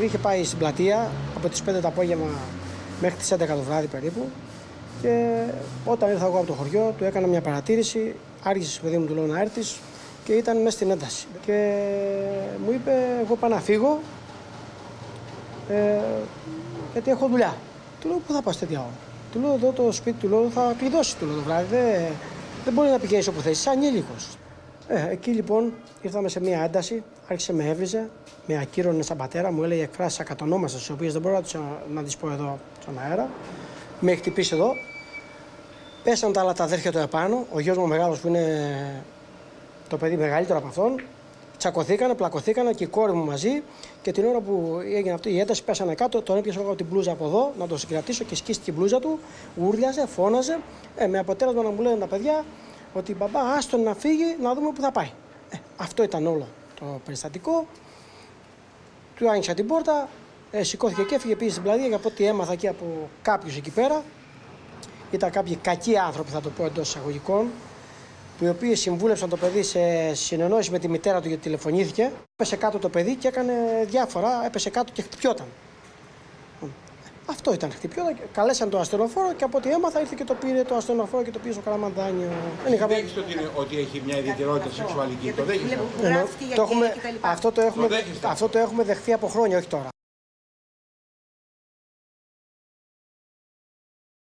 Είχε πάει στην πλατεία από τις 5 το απόγευμα μέχρι τις 11 το βράδυ περίπου. Και όταν ήρθα εγώ από το χωριό, του έκανα μια παρατήρηση. Άργησε, παιδί μου, του λέω να έρθεις, και ήταν μέσα στην ένταση. Και μου είπε: εγώ πάω να φύγω, γιατί έχω δουλειά. Του λέω: πού θα πας τέτοια ώρα? Του λέω: εδώ το σπίτι, του λέω, θα κλειδώσει, του λέω, το βράδυ. Δεν μπορεί να πηγαίνεις όπου θες, είσαι ανήλικος. Εκεί λοιπόν ήρθαμε σε μια ένταση, άρχισε με έβριζε, με ακύρωνε σαν πατέρα, μου έλεγε εκφράσεις ακατονόμαστες, τις οποίες δεν μπορώ να τις πω εδώ στον αέρα. Με έχει χτυπήσει εδώ. Πέσαν τα άλλα τα αδέρφια του επάνω, ο γιος μου μεγάλος που είναι το παιδί μεγαλύτερο από αυτόν. Τσακωθήκανε, πλακωθήκανε και η κόρη μου μαζί. Και την ώρα που έγινε αυτή η ένταση, πέσανε κάτω. Τον έπιασα εγώ από την μπλούζα από εδώ, να τον συγκρατήσω και σκίστηκε η μπλούζα του. Ούρλιαζε, φώναζε. Με αποτέλεσμα να μου λένε τα παιδιά ότι μπαμπά, άστον να φύγει, να δούμε πού θα πάει. Αυτό ήταν όλο το περιστατικό. Του άνοιξα την πόρτα, σηκώθηκε και έφυγε, πήγε στην πλατεία. Για από ό,τι έμαθα και από κάποιους εκεί πέρα. Ήταν κάποιοι κακοί άνθρωποι, θα το πω εντός εισαγωγικών, οι οποίοι συμβούλευσαν το παιδί σε συνεννόηση με τη μητέρα του, γιατί τηλεφωνήθηκε. Έπεσε κάτω το παιδί και έκανε διάφορα, έπεσε κάτω και χτυπιόταν. Αυτό ήταν, χτυπιόταν. Καλέσαν το ασθενοφόρο και από ό,τι έμαθα ήρθε και το πήρε το ασθενοφόρο και το πήγε στο Καλαμαντάνιο. Δέχεστε ότι έχει μια ιδιαιτερότητα σεξουαλική? Το δέχεστε? Αυτό το έχουμε δεχθεί από χρόνια, όχι τώρα.